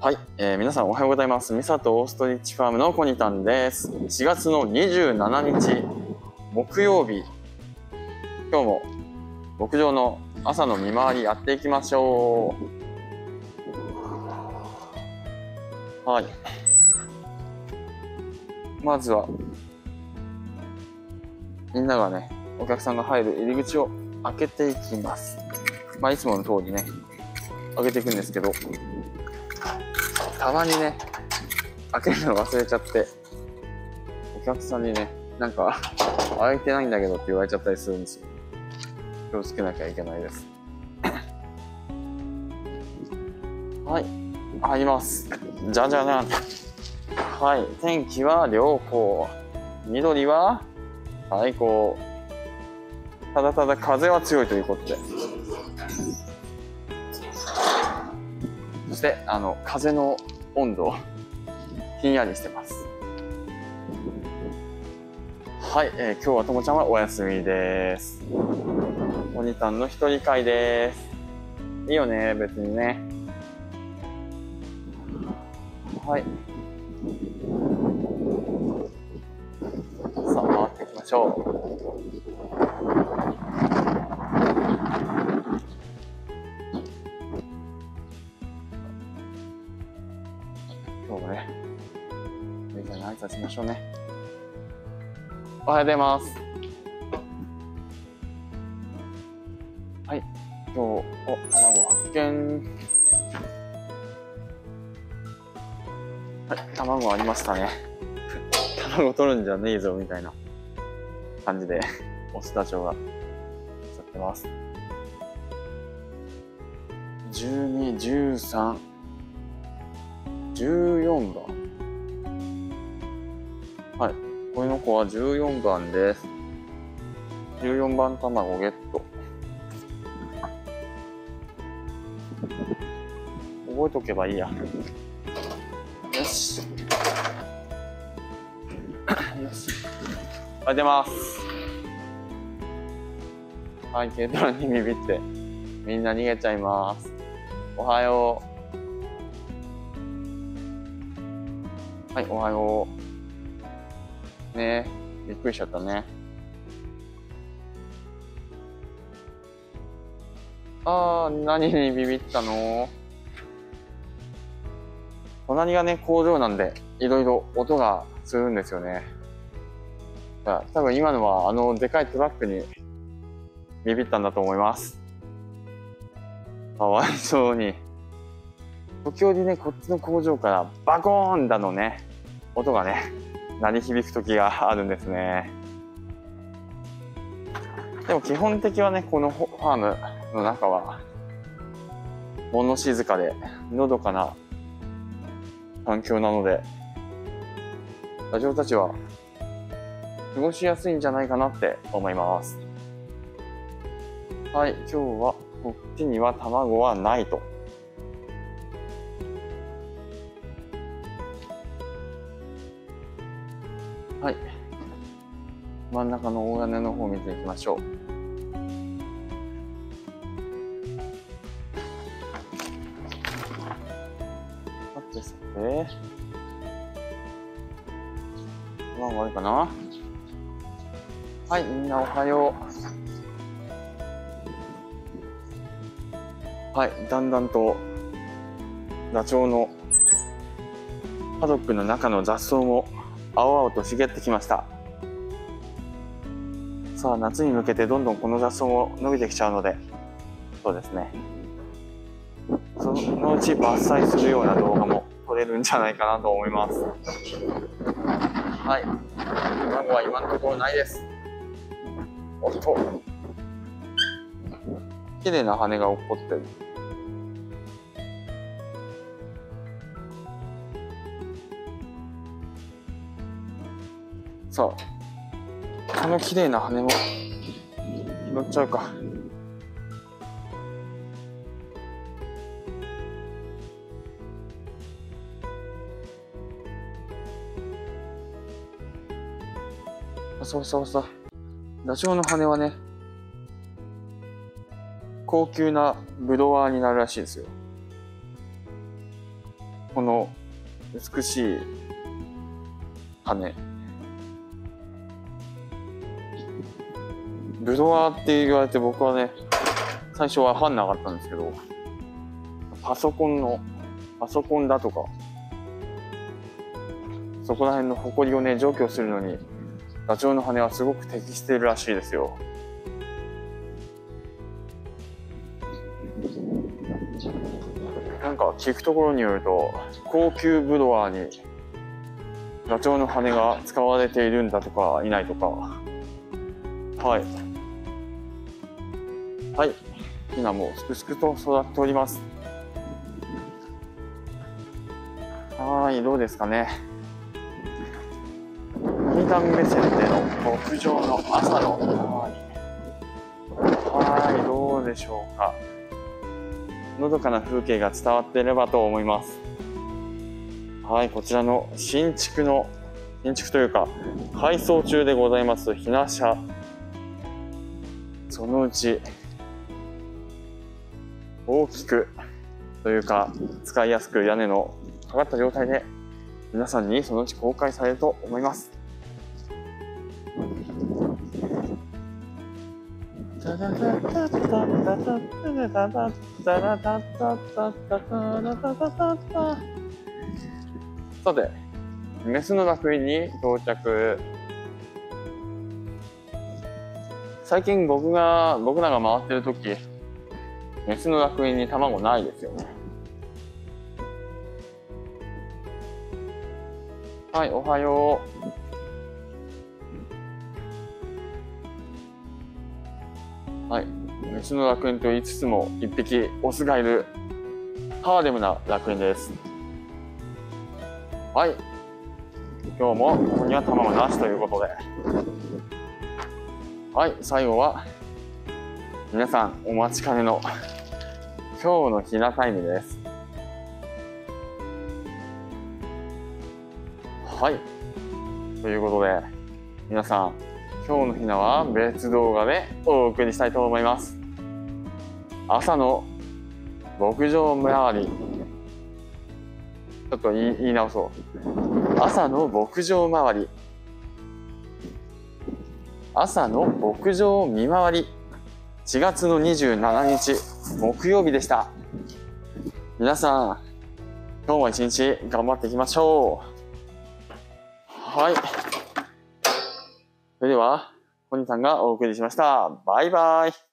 はい、皆さんおはようございます。ミサとオーストリッチファームのコニタンです。4月の27日木曜日、今日も牧場の朝の見回りやっていきましょう。はい、まずはみんながね、お客さんが入る入り口を開けていきます。いつもの通りね開けていくんですけど、たまにね開けるの忘れちゃって、お客さんにねなんか開いてないんだけどって言われちゃったりするんですよ。気をつけなきゃいけないです。はい、入ります。じゃじゃじゃん。はい、天気は良好、緑は最高、ただただ風は強いということで、そして風の温度ひんやりしてます。はい、今日はともちゃんはお休みです。おにたんの一人会です。いいよね、別にね。はい、さあ回っていきましょう。今日もねみんなに挨拶しましょうね。おはようございます。はい、今日卵発見。はい、卵ありましたね。卵取るんじゃねえぞみたいな感じでオスダチョウが使ってます。12、13、14番。はい、この子は14番です。14番卵ゲット。覚えとけばいいや。よし。よし。ありがとうございます。はい、軽トラにビビってみんな逃げちゃいます。おはよう。はい、おはよう。ねえ、びっくりしちゃったね。何にビビったの？隣がね、工場なんで、いろいろ音がするんですよね。多分今のはでかいトラックにビビったんだと思います。かわいそうに。時折ね、こっちの工場からバコーンだのね、音がね、鳴り響く時があるんですね。でも基本的はね、このファームの中は物静かでのどかな環境なので、ダチョウたちは過ごしやすいんじゃないかなって思います。はい、今日はこっちには卵はないと。はい、真ん中の大屋根の方を見ていきましょう。さてさて、卵あるかな。はい、みんなおはよう。はい、だんだんとダチョウのパドックの中の雑草も青々と茂ってきました。さあ、夏に向けてどんどんこの雑草も伸びてきちゃうので、そうですね、そのうち伐採するような動画も撮れるんじゃないかなと思います。はい、卵は今のところないです。おっと、綺麗な羽が落っこってる。さあ、この綺麗な羽も拾っちゃうか。そうそうそう。ダチョウの羽はね、高級なブロワーになるらしいですよ。 この美しい羽。ブドワーって言われて僕はね、最初は分かんなかったんですけど、パソコンだとか、そこら辺の埃をね、除去するのに、ダチョウの羽はすごく適しているらしいですよ。なんか聞くところによると、高級ブドワーにダチョウの羽が使われているんだとかいないとか。はい。はい。ヒナもすくすくと育っております。はい、どうですかね。モニター目線での牧場の朝の、はい、どうでしょうか。のどかな風景が伝わっていればと思います。はい、こちらの新築というか、改装中でございますひな舎。そのうち、大きくというか、使いやすく屋根のかかった状態で、皆さんにそのうち公開されると思います。さて、メスの楽園に到着。最近僕らが回ってる時、メスの楽園に卵ないですよね。はい、おはよう。はい、メスの楽園と言いつつも一匹オスがいるハーレムな楽園です。はい、今日もここには卵なしということで。はい、最後は皆さんお待ちかねの今日のひなタイムです。はい、ということで皆さん、今日のひなは別動画でお送りしたいと思います。朝の牧場周り、ちょっと言い直そう。朝の牧場周り、朝の牧場見回り、4月の27日木曜日でした。皆さん、今日も一日頑張っていきましょう。はい。それでは、ポニーさんがお送りしました。バイバイ。